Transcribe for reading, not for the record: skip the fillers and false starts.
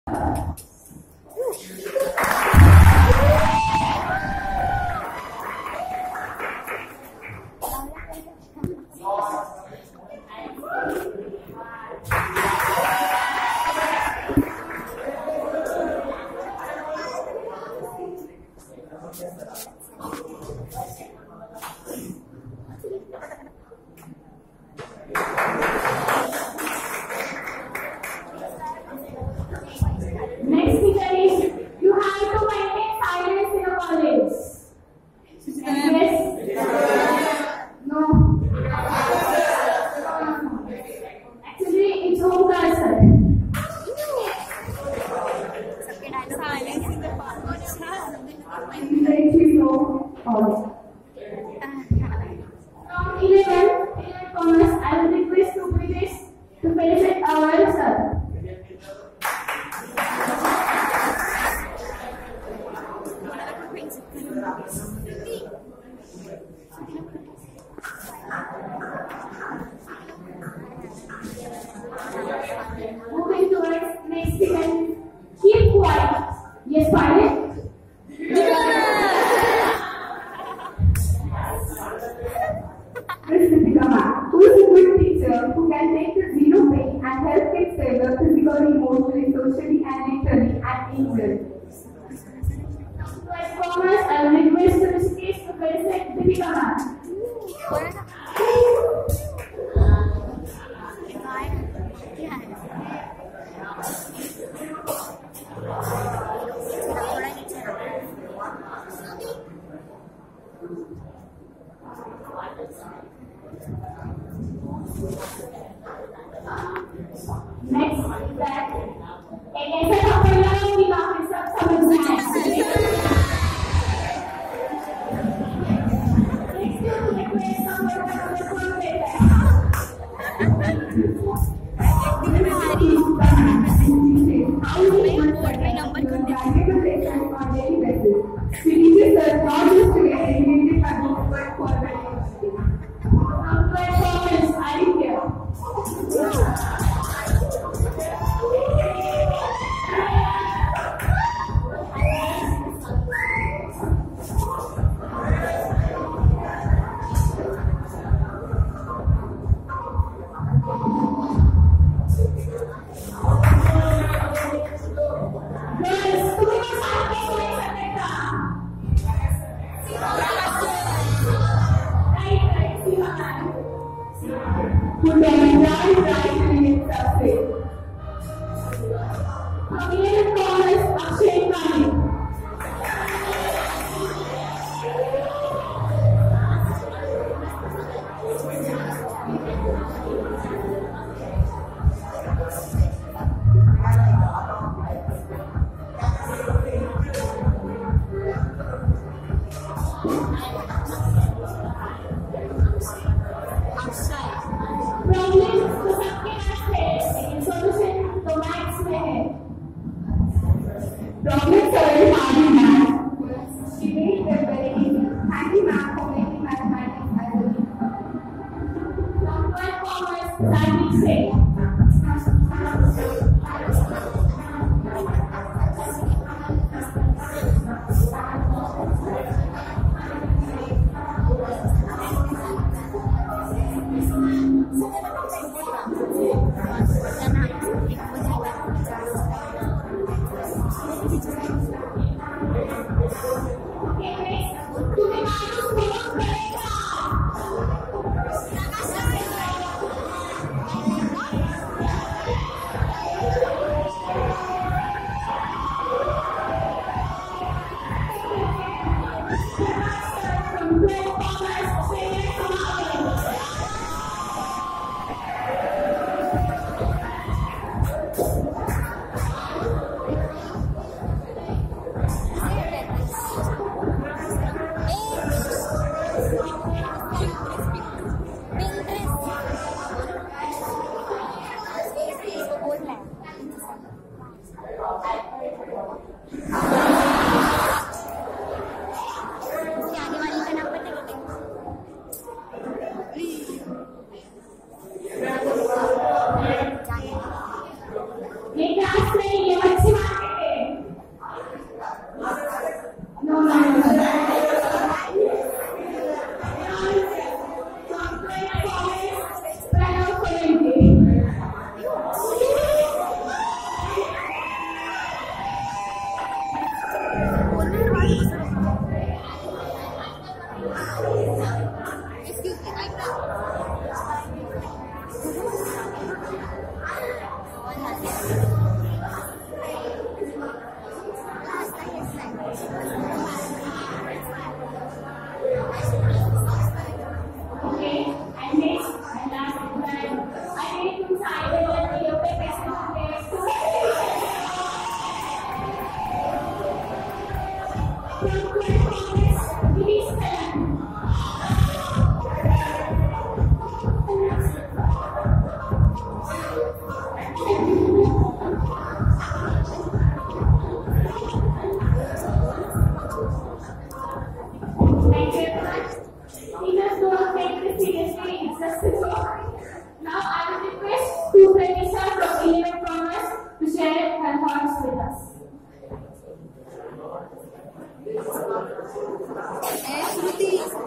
Moving towards next event. Keep quiet. Yes, pilot. Miss Deepika ma'am, who is a good teacher who can take the zero pain and help kids develop physically, emotionally, socially, and mentally at each level. To commerce, I will request the Mrs. to present Deepika ma'am. Next that एक ऐसा topic लगाओ कि बाकी सब समझ में आए. Next to request number 1 देता है. How do you want my number practical lessons on daily basis? We teachers are not just to get educated but to work for the university. Performance, I didn't care. Shruti.